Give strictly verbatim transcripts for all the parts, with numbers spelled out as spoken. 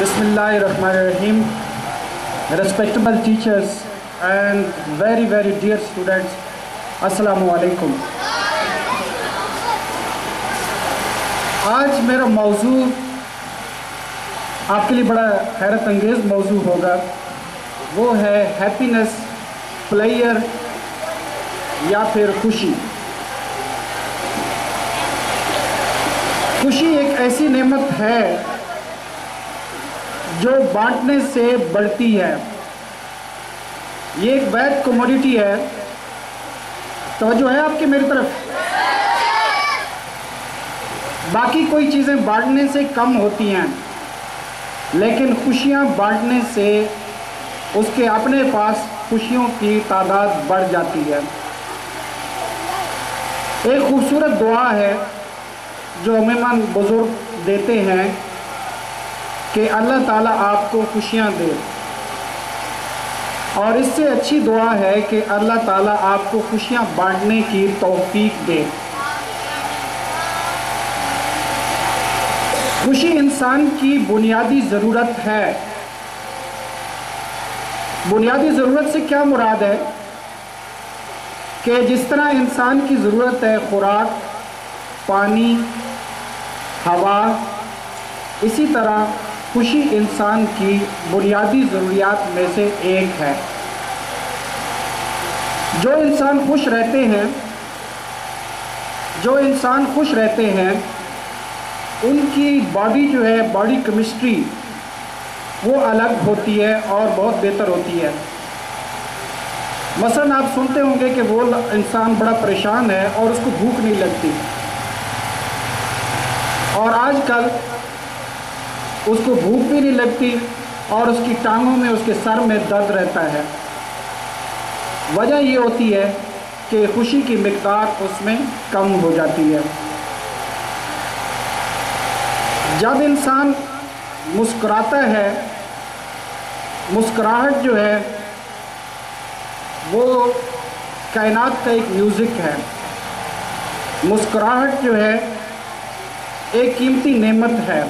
Bismillahirrahmanirrahim. Respectable teachers and very very dear students, Assalamu alaikum. آج میرا موضوع آپ کے لیے بڑا حیرت انگیز موضوع ہوگا. وہ ہے ہیپینس، پلیئر یا پھر خوشی. خوشی ایک ایسی نعمت ہے جو بانٹنے سے بڑھتی ہے. یہ ایک ویٹ کموڈیٹی ہے. توجہ ہے آپ کی میری طرف؟ باقی کوئی چیزیں بانٹنے سے کم ہوتی ہیں، لیکن خوشیاں بانٹنے سے اس کے اپنے پاس خوشیوں کی تعداد بڑھ جاتی ہے. ایک خوبصورت دعا ہے جو عموماً بزرگ دیتے ہیں کہ اللہ تعالیٰ آپ کو خوشیاں دے، اور اس سے اچھی دعا ہے کہ اللہ تعالیٰ آپ کو خوشیاں بانٹنے کی توفیق دے. خوشی انسان کی بنیادی ضرورت ہے. بنیادی ضرورت سے کیا مراد ہے؟ کہ جس طرح انسان کی ضرورت ہے خوراک، پانی، ہوا، اسی طرح خوشی انسان کی بنیادی ضروریات میں سے ایک ہے. جو انسان خوش رہتے ہیں جو انسان خوش رہتے ہیں ان کی باڈی جو ہے، باڈی کیمسٹری وہ الگ ہوتی ہے اور بہت بہتر ہوتی ہے. مثلا آپ سنتے ہوں گے کہ وہ انسان بڑا پریشان ہے اور اس کو بھوک نہیں لگتی، اور آج کل اس کو بھوک بھی نہیں لگتی اور اس کی ٹانگوں میں، اس کے سر میں درد رہتا ہے. وجہ یہ ہوتی ہے کہ خوشی کی مقدار اس میں کم ہو جاتی ہے. جب انسان مسکراتا ہے، مسکراہٹ جو ہے وہ کائنات کا ایک میوزک ہے. مسکراہٹ جو ہے ایک قیمتی نعمت ہے.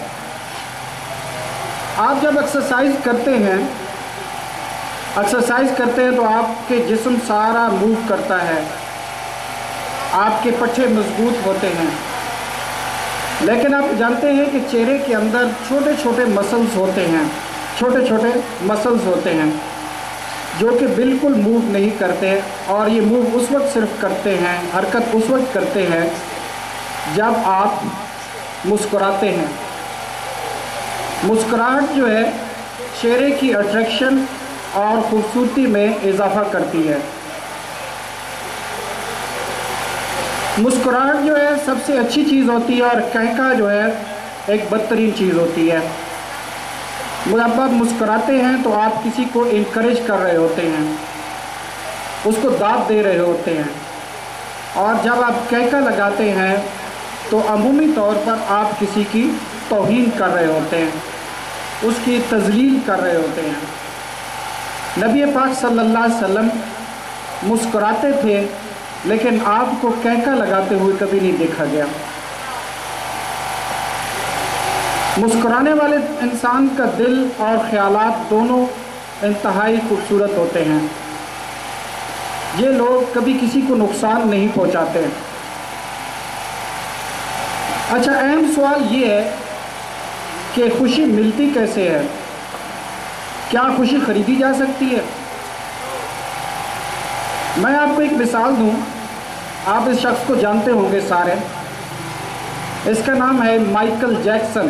آپ جب ایکسرسائز کرتے ہیں ایکسرسائز کرتے ہیں تو آپ کے جسم سارا موو کرتا ہے، آپ کے پٹھے مضبوط ہوتے ہیں. لیکن آپ جانتے ہیں کہ چہرے کے اندر چھوٹے چھوٹے مسلز ہوتے ہیں چھوٹے چھوٹے مسلز ہوتے ہیں جو کہ بالکل موو نہیں کرتے، اور یہ موو اس وقت صرف کرتے ہیں، حرکت اس وقت کرتے ہیں جب آپ مسکراتے ہیں. مسکراہٹ جو ہے چہرے کی اٹریکشن اور خوبصورتی میں اضافہ کرتی ہے. مسکراہٹ جو ہے سب سے اچھی چیز ہوتی ہے، اور کہکا جو ہے ایک بدترین چیز ہوتی ہے. جب آپ مسکراتے ہیں تو آپ کسی کو انکریج کر رہے ہوتے ہیں، اس کو داد دے رہے ہوتے ہیں، اور جب آپ کہکا لگاتے ہیں تو عمومی طور پر آپ کسی کی توہین کر رہے ہوتے ہیں، اس کی تذلیل کر رہے ہوتے ہیں. نبی پاک صلی اللہ علیہ وسلم مسکراتے تھے، لیکن آپ کو کہکا لگاتے ہوئے کبھی نہیں دیکھا گیا. مسکرانے والے انسان کا دل اور خیالات دونوں انتہائی خوبصورت ہوتے ہیں. یہ لوگ کبھی کسی کو نقصان نہیں پہنچاتے. اچھا، اہم سوال یہ ہے کہ خوشی ملتی کیسے ہے؟ کیا خوشی خریدی جا سکتی ہے؟ میں آپ کو ایک مثال دوں. آپ اس شخص کو جانتے ہوں گے سارے. اس کا نام ہے مائیکل جیکسن.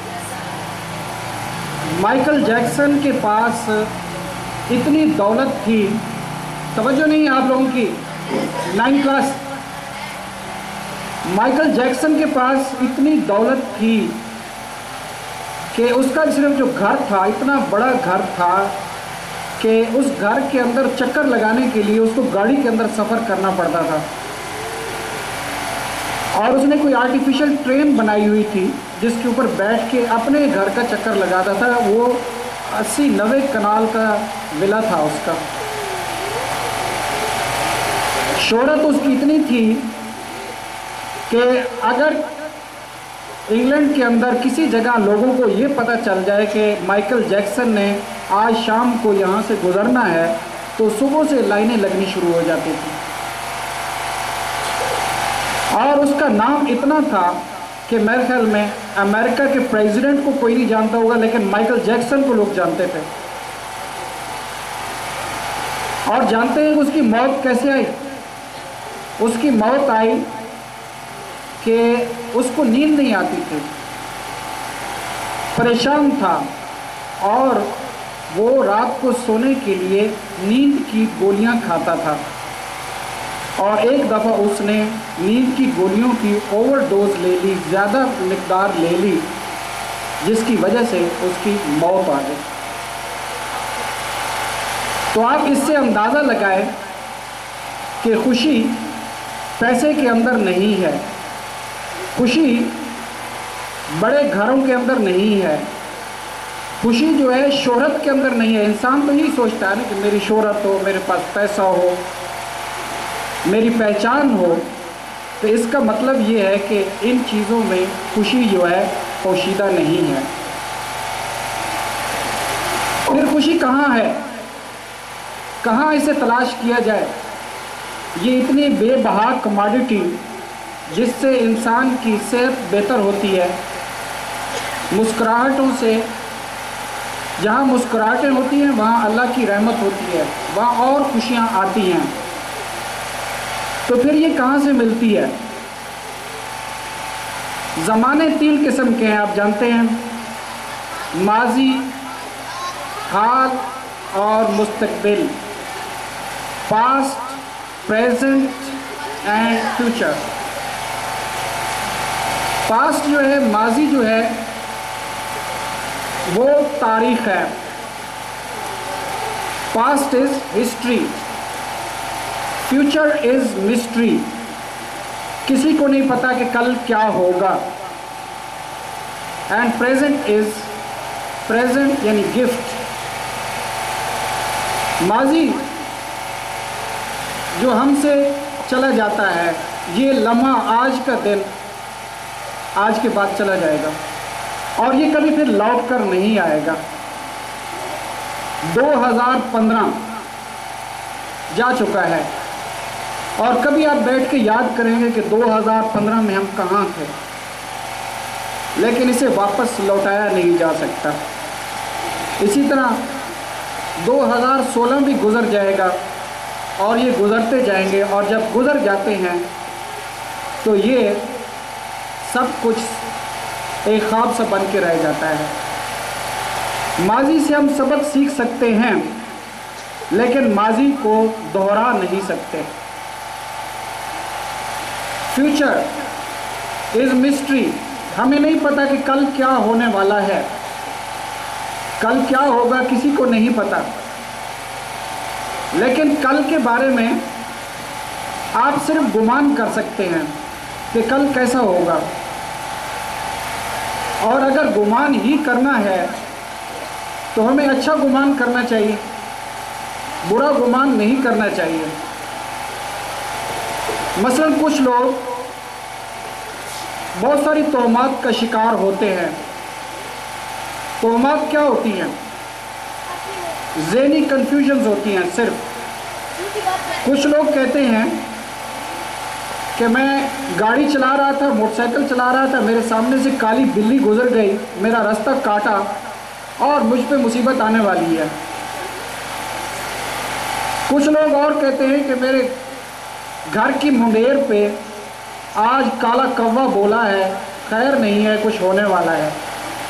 مائیکل جیکسن کے پاس اتنی دولت تھی، توجہ نہیں آپ لوگوں کی، نائن کلاس. مائیکل جیکسن کے پاس اتنی دولت تھی کہ اس کا صرف جو گھر تھا، اتنا بڑا گھر تھا کہ اس گھر کے اندر چکر لگانے کے لیے اس کو گاڑی کے اندر سفر کرنا پڑتا تھا. اور اس نے کوئی آرٹیفیشل ٹرین بنائی ہوئی تھی جس کے اوپر بیٹھ کے اپنے گھر کا چکر لگاتا تھا. وہ اسی نوے کنال کا ولا تھا اس کا. شہرت اس کی اتنی تھی کہ اگر انگلینڈ کے اندر کسی جگہ لوگوں کو یہ پتہ چل جائے کہ مائیکل جیکسن نے آج شام کو یہاں سے گزرنا ہے تو صبح سے لائنیں لگنی شروع ہو جاتی تھی، اور اس کا نام اتنا تھا کہ میرے خیال میں امریکہ کے پریزیڈنٹ کو کوئی نہیں جانتا ہوگا، لیکن مائیکل جیکسن کو لوگ جانتے تھے۔ اور جانتے ہیں کہ اس کی موت کیسے آئی؟ اس کی موت آئی کہ اس کو نیند نہیں آتی تھی، پریشان تھا، اور وہ رات کو سونے کے لیے نیند کی گولیاں کھاتا تھا، اور ایک دفعہ اس نے نیند کی گولیوں کی اوور ڈوز لے لی، زیادہ مقدار لے لی، جس کی وجہ سے اس کی موت آ گئی۔ تو آپ اس سے اندازہ لگائیں کہ خوشی پیسے کے اندر نہیں ہے، خوشی بڑے گھروں کے اندر نہیں ہے، خوشی جو ہے شہرت کے اندر نہیں ہے۔ انسان تو یہی سوچتا ہے نا کہ میری شہرت ہو، میرے پاس پیسہ ہو، میری پہچان ہو، تو اس کا مطلب یہ ہے کہ ان چیزوں میں خوشی جو ہے پوشیدہ نہیں ہے۔ پھر خوشی کہاں ہے؟ کہاں اسے تلاش کیا جائے؟ یہ اتنی بے بہا کماڈیٹی جس سے انسان کی صحت بہتر ہوتی ہے، مسکراہٹوں سے، جہاں مسکراہٹیں ہوتی ہیں وہاں اللہ کی رحمت ہوتی ہے، وہاں اور خوشیاں آتی ہیں۔ تو پھر یہ کہاں سے ملتی ہے؟ زمانے تین قسم کے ہیں، آپ جانتے ہیں، ماضی، حال اور مستقبل، past, present and future. Past جو ہے، ماضی جو ہے وہ تاریخ ہے، past is history, future is mystery, کسی کو نہیں پتا کہ کل کیا ہوگا، اینڈ پریزنٹ از پریزنٹ یعنی گفٹ۔ ماضی جو ہم سے چلا جاتا ہے، یہ لمحہ، آج کا دن آج کے بعد چلا جائے گا، اور یہ کبھی پھر لوٹ کر نہیں آئے گا۔ دو ہزار پندرہ جا چکا ہے، اور کبھی آپ بیٹھ کے یاد کریں گے کہ دو ہزار پندرہ میں ہم کہاں تھے، لیکن اسے واپس لوٹایا نہیں جا سکتا۔ اسی طرح دو ہزار سولہ بھی گزر جائے گا، اور یہ گزرتے جائیں گے، اور جب گزر جاتے ہیں تو یہ سب کچھ ایک خواب سا بن کے رہ جاتا ہے۔ ماضی سے ہم سبق سیکھ سکتے ہیں، لیکن ماضی کو دوہرا نہیں سکتے۔ فیوچر از مسٹری، ہمیں نہیں پتا کہ کل کیا ہونے والا ہے، کل کیا ہوگا کسی کو نہیں پتا، لیکن کل کے بارے میں آپ صرف گمان کر سکتے ہیں کہ کل کیسا ہوگا، اور اگر گمان ہی کرنا ہے تو ہمیں اچھا گمان کرنا چاہیے، برا گمان نہیں کرنا چاہیے۔ مثلا کچھ لوگ بہت ساری تہمات کا شکار ہوتے ہیں۔ تہمات کیا ہوتی ہیں؟ ذہنی کنفیوژنز ہوتی ہیں۔ صرف کچھ لوگ کہتے ہیں کہ میں گاڑی چلا رہا تھا، موٹر سائیکل چلا رہا تھا، میرے سامنے سے کالی بلی گزر گئی، میرا راستہ کاٹا اور مجھ پہ مصیبت آنے والی ہے۔ کچھ لوگ اور کہتے ہیں کہ میرے گھر کی منڈیر پہ آج کالا کوا بولا ہے، خیر نہیں ہے، کچھ ہونے والا ہے۔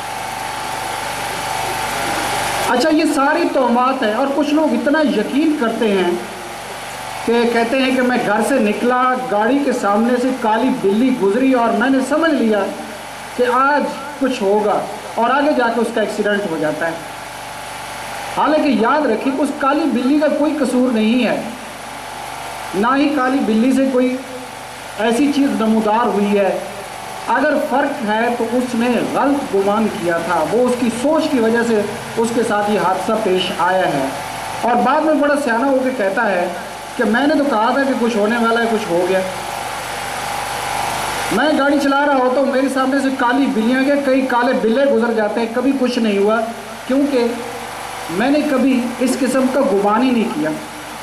اچھا، یہ ساری تہمات ہیں، اور کچھ لوگ اتنا یقین کرتے ہیں کہ کہتے ہیں کہ میں گھر سے نکلا، گاڑی کے سامنے سے کالی بلی گزری اور میں نے سمجھ لیا کہ آج کچھ ہوگا، اور آگے جا کے اس کا ایکسیڈنٹ ہو جاتا ہے۔ حالانکہ یاد رکھیں کہ اس کالی بلی کا کوئی قصور نہیں ہے، نہ ہی کالی بلی سے کوئی ایسی چیز نمودار ہوئی ہے۔ اگر فرق ہے تو اس نے غلط گمان کیا تھا، وہ اس کی سوچ کی وجہ سے اس کے ساتھ یہ حادثہ پیش آیا ہے، اور بعد میں بڑا سیانہ ہو کے کہتا ہے کہ میں نے تو کہا تھا کہ کچھ ہونے والا ہے، کچھ ہو گیا۔ میں گاڑی چلا رہا ہوتا ہوں، میرے سامنے سے کالی بلیاں کے کئی کالے بلے گزر جاتے ہیں، کبھی کچھ نہیں ہوا، کیونکہ میں نے کبھی اس قسم کا گمان ہی نہیں کیا۔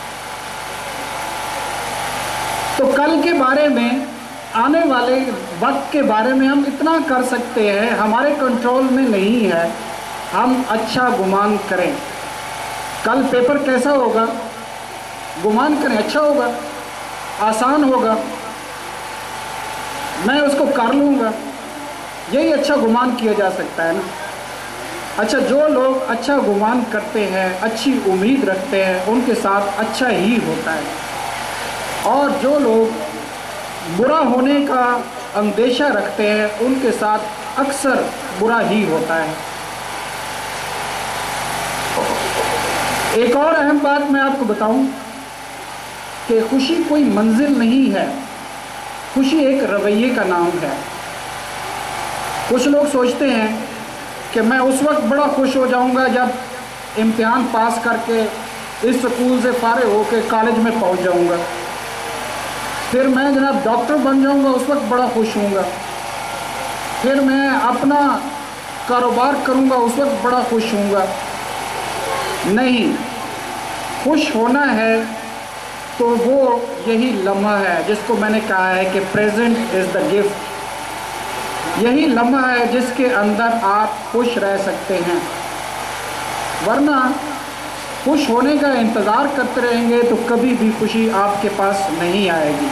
تو کل کے بارے میں، آنے والے وقت کے بارے میں ہم اتنا کر سکتے ہیں، ہمارے کنٹرول میں نہیں ہے، ہم اچھا گمان کریں۔ کل پیپر کیسا ہوگا، گمان کریں اچھا ہوگا، آسان ہوگا، میں اس کو کر لوں گا، یہی اچھا گمان کیا جا سکتا ہے نا۔ اچھا، جو لوگ اچھا گمان کرتے ہیں، اچھی امید رکھتے ہیں، ان کے ساتھ اچھا ہی ہوتا ہے، اور جو لوگ برا ہونے کا اندیشہ رکھتے ہیں، ان کے ساتھ اکثر برا ہی ہوتا ہے۔ ایک اور اہم بات میں آپ کو بتاؤں کہ خوشی کوئی منزل نہیں ہے، خوشی ایک رویے کا نام ہے۔ کچھ لوگ سوچتے ہیں کہ میں اس وقت بڑا خوش ہو جاؤں گا جب امتحان پاس کر کے اس سکول سے فارغ ہو کے کالج میں پہنچ جاؤں گا، پھر میں جناب ڈاکٹر بن جاؤں گا، اس وقت بڑا خوش ہوں گا، پھر میں اپنا کاروبار کروں گا، اس وقت بڑا خوش ہوں گا۔ نہیں، خوش ہونا ہے تو وہ یہی لمحہ ہے جس کو میں نے کہا ہے کہ پریزنٹ از دا گفٹ، یہی لمحہ ہے جس کے اندر آپ خوش رہ سکتے ہیں، ورنہ خوش ہونے کا انتظار کرتے رہیں گے تو کبھی بھی خوشی آپ کے پاس نہیں آئے گی۔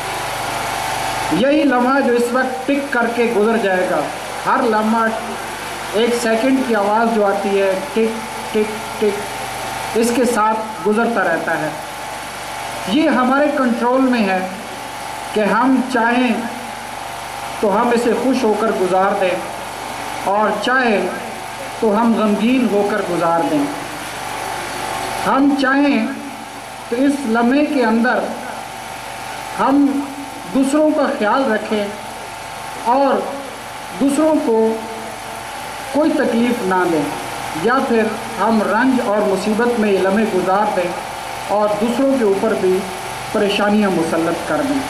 یہی لمحہ جو اس وقت ٹک کر کے گزر جائے گا، ہر لمحہ ایک سیکنڈ کی آواز جو آتی ہے ٹک ٹک ٹک، اس کے ساتھ گزرتا رہتا ہے۔ یہ ہمارے کنٹرول میں ہے کہ ہم چاہیں تو ہم اسے خوش ہو کر گزار دیں، اور چاہے تو ہم غمگین ہو کر گزار دیں۔ ہم چاہیں تو اس لمحے کے اندر ہم دوسروں کا خیال رکھیں اور دوسروں کو کوئی تکلیف نہ دیں، یا پھر ہم رنج اور مصیبت میں یہ لمحے گزار دیں اور دوسروں کے اوپر بھی پریشانیاں مسلط کر دیں۔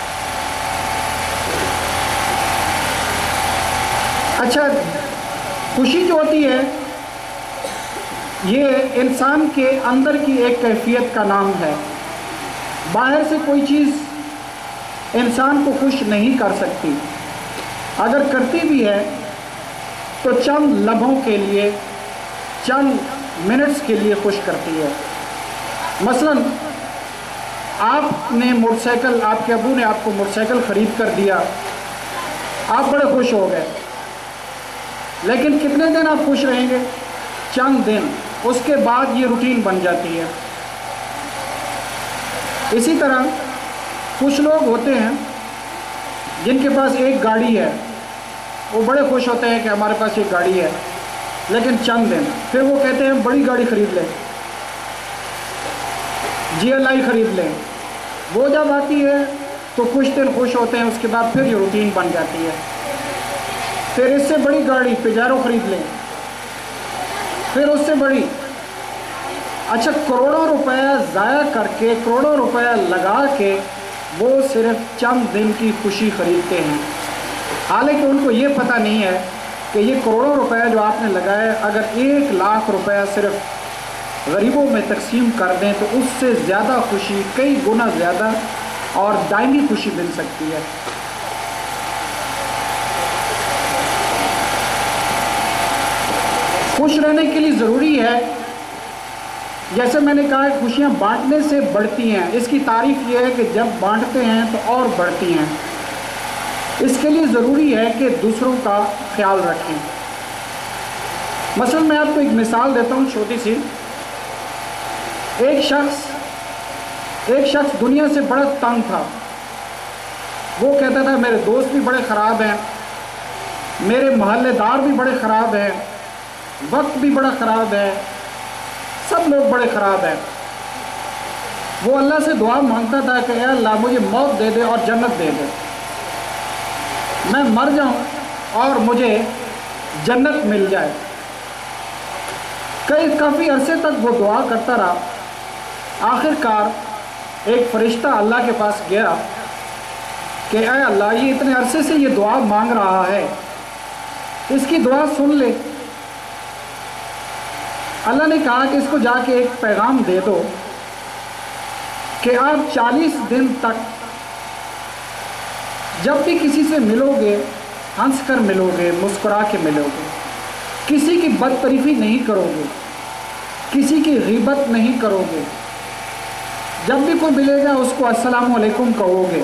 اچھا، خوشی جو ہوتی ہے یہ انسان کے اندر کی ایک کیفیت کا نام ہے۔ باہر سے کوئی چیز انسان کو خوش نہیں کر سکتی، اگر کرتی بھی ہے تو چند لمحوں کے لیے، چند منٹس کے لیے خوش کرتی ہے۔ مثلا آپ نے موٹر سائیکل، آپ کے ابو نے آپ کو موٹر سائیکل خرید کر دیا، آپ بڑے خوش ہو گئے، لیکن کتنے دن آپ خوش رہیں گے؟ چند دن، اس کے بعد یہ روٹین بن جاتی ہے۔ اسی طرح کچھ لوگ ہوتے ہیں جن کے پاس ایک گاڑی ہے، وہ بڑے خوش ہوتے ہیں کہ ہمارے پاس ایک گاڑی ہے، لیکن چند دن، پھر وہ کہتے ہیں بڑی گاڑی خرید لیں، جی ایل آئی خرید لیں۔ وہ جب آتی ہے تو کچھ دن خوش ہوتے ہیں، اس کے بعد پھر یہ روٹین بن جاتی ہے۔ پھر اس سے بڑی گاڑی پیجارو خرید لیں، پھر اس سے بڑی۔ اچھا، کروڑوں روپیہ ضائع کر کے، کروڑوں روپیہ لگا کے وہ صرف چند دن کی خوشی خریدتے ہیں، حالانکہ ان کو یہ پتہ نہیں ہے کہ یہ کروڑوں روپیہ جو آپ نے لگائے، اگر ایک لاکھ روپیہ صرف غریبوں میں تقسیم کر دیں تو اس سے زیادہ خوشی، کئی گنا زیادہ اور دائمی خوشی مل سکتی ہے۔ خوش رہنے کے لیے ضروری ہے، جیسے میں نے کہا، خوشیاں بانٹنے سے بڑھتی ہیں۔ اس کی تعریف یہ ہے کہ جب بانٹتے ہیں تو اور بڑھتی ہیں۔ اس کے لیے ضروری ہے کہ دوسروں کا خیال رکھیں۔ مثلا میں آپ کو ایک مثال دیتا ہوں چھوٹی سی۔ ایک شخص ایک شخص دنیا سے بڑا تنگ تھا۔ وہ کہتا تھا میرے دوست بھی بڑے خراب ہیں، میرے محلے دار بھی بڑے خراب ہیں، وقت بھی بڑا خراب ہے، سب لوگ بڑے خراب ہیں۔ وہ اللہ سے دعا مانگتا تھا کہ اے اللہ مجھے موت دے دے اور جنت دے دے، میں مر جاؤں اور مجھے جنت مل جائے۔ کئی کافی عرصے تک وہ دعا کرتا رہا۔ آخر کار ایک فرشتہ اللہ کے پاس گیا کہ اے اللہ یہ اتنے عرصے سے یہ دعا مانگ رہا ہے، اس کی دعا سن لے۔ اللہ نے کہا کہ اس کو جا کے ایک پیغام دے دو کہ آپ چالیس دن تک جب بھی کسی سے ملو گے ہنس کر ملو گے، مسکرا کے ملو گے، کسی کی بدتریفی نہیں کرو گے، کسی کی غیبت نہیں کرو گے، جب بھی کوئی ملے گا اس کو السلام علیکم کہو گے۔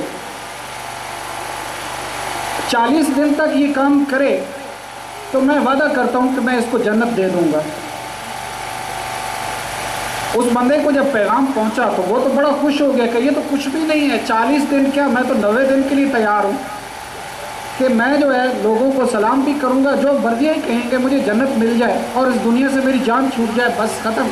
چالیس دن تک یہ کام کرے تو میں وعدہ کرتا ہوں کہ میں اس کو جنت دے دوں گا۔ اس بندے کو جب پیغام پہنچا تو وہ تو بڑا خوش ہو گیا کہ یہ تو کچھ بھی نہیں ہے، چالیس دن کیا، میں تو نوے دن کے لیے تیار ہوں کہ میں جو ہے لوگوں کو سلام بھی کروں گا، جو بردیاں کہیں گے مجھے جنت مل جائے اور اس دنیا سے میری جان چھوٹ جائے، بس ختم۔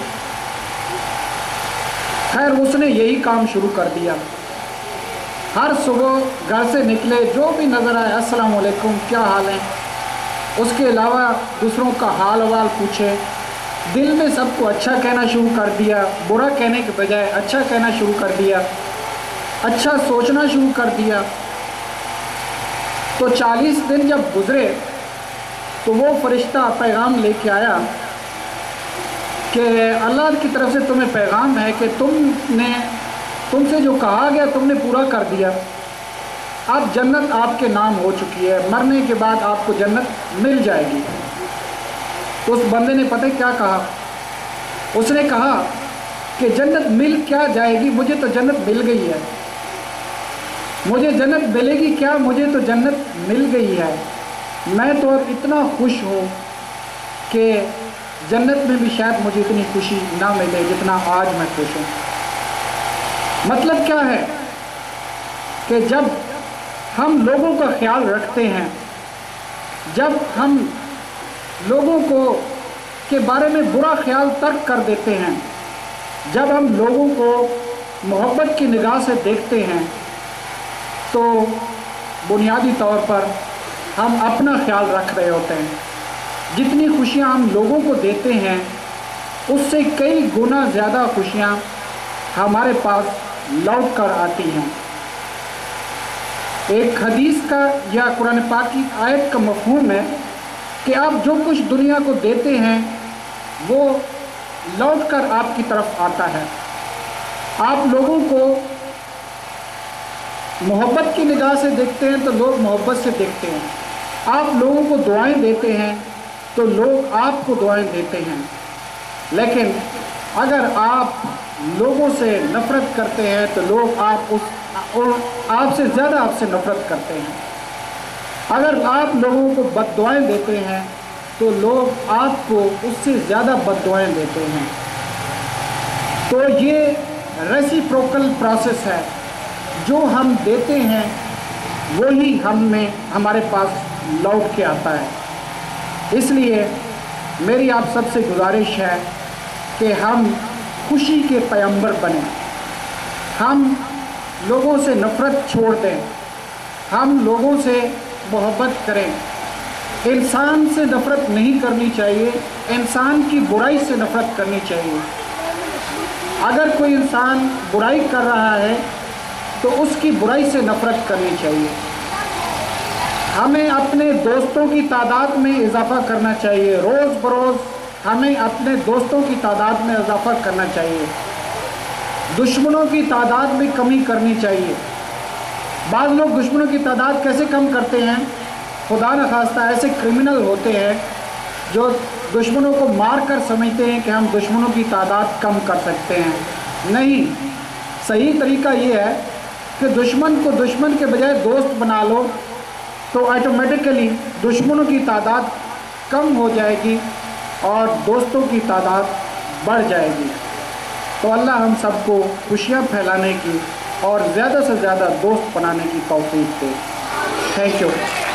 خیر اس نے یہی کام شروع کر دیا، ہر صبح گھر سے نکلے جو بھی نظر آئے السلام علیکم، کیا حال ہے، اس کے علاوہ دوسروں کا حال احوال پوچھے، دل میں سب کو اچھا کہنا شروع کر دیا، برا کہنے کے بجائے اچھا کہنا شروع کر دیا، اچھا سوچنا شروع کر دیا۔ تو چالیس دن جب گزرے تو وہ فرشتہ پیغام لے کے آیا کہ اللہ کی طرف سے تمہیں پیغام ہے کہ تم نے تم سے جو کہا گیا تم نے پورا کر دیا، اب جنت آپ کے نام ہو چکی ہے، مرنے کے بعد آپ کو جنت مل جائے گی۔ تو اس بندے نے پتہ کیا کہا، اس نے کہا کہ جنت مل کیا جائے گی، مجھے تو جنت مل گئی ہے، مجھے جنت ملے گی کیا، مجھے تو جنت مل گئی ہے، میں تو اب اتنا خوش ہوں کہ جنت میں بھی شاید مجھے اتنی خوشی نہ ملے جتنا آج میں خوش ہوں۔ مطلب کیا ہے کہ جب ہم لوگوں کا خیال رکھتے ہیں، جب ہم لوگوں کو کے بارے میں برا خیال ترک کر دیتے ہیں، جب ہم لوگوں کو محبت کی نگاہ سے دیکھتے ہیں تو بنیادی طور پر ہم اپنا خیال رکھ رہے ہوتے ہیں۔ جتنی خوشیاں ہم لوگوں کو دیتے ہیں اس سے کئی گنا زیادہ خوشیاں ہمارے پاس لوٹ کر آتی ہیں۔ ایک حدیث کا یا قرآن پاک کی آیت کا مفہوم ہے کہ آپ جو کچھ دنیا کو دیتے ہیں وہ لوٹ کر آپ کی طرف آتا ہے۔ آپ لوگوں کو محبت کی نگاہ سے دیکھتے ہیں تو لوگ محبت سے دیکھتے ہیں، آپ لوگوں کو دعائیں دیتے ہیں تو لوگ آپ کو دعائیں دیتے ہیں، لیکن اگر آپ لوگوں سے نفرت کرتے ہیں تو لوگ آپ اس آپ سے زیادہ آپ سے نفرت کرتے ہیں، اگر آپ لوگوں کو بد دعائیں دیتے ہیں تو لوگ آپ کو اس سے زیادہ بد دعائیں دیتے ہیں۔ تو یہ ریسیپروکل پروسیس ہے، جو ہم دیتے ہیں وہی ہم میں ہمارے پاس لوٹ کے آتا ہے۔ اس لیے میری آپ سب سے گزارش ہے کہ ہم خوشی کے پیغمبر بنیں، ہم لوگوں سے نفرت چھوڑ دیں، ہم لوگوں سے محبت کریں۔ انسان سے نفرت نہیں کرنی چاہیے، انسان کی برائی سے نفرت کرنی چاہیے۔ اگر کوئی انسان برائی کر رہا ہے تو اس کی برائی سے نفرت کرنی چاہیے۔ ہمیں اپنے دوستوں کی تعداد میں اضافہ کرنا چاہیے، روز بروز ہمیں اپنے دوستوں کی تعداد میں اضافہ کرنا چاہیے، دشمنوں کی تعداد میں کمی کرنی چاہیے۔ بعض لوگ دشمنوں کی تعداد کیسے کم کرتے ہیں؟ خدا نخواستہ ایسے کرمنل ہوتے ہیں جو دشمنوں کو مار کر سمجھتے ہیں کہ ہم دشمنوں کی تعداد کم کر سکتے ہیں۔ نہیں، صحیح طریقہ یہ ہے کہ دشمن کو دشمن کے بجائے دوست بنا لو تو آٹومیٹیکلی دشمنوں کی تعداد کم ہو جائے گی اور دوستوں کی تعداد بڑھ جائے گی۔ تو اللہ ہم سب کو خوشیاں پھیلانے کی اور زیادہ سے زیادہ دوست بنانے کی توفیق دے۔ Thank you.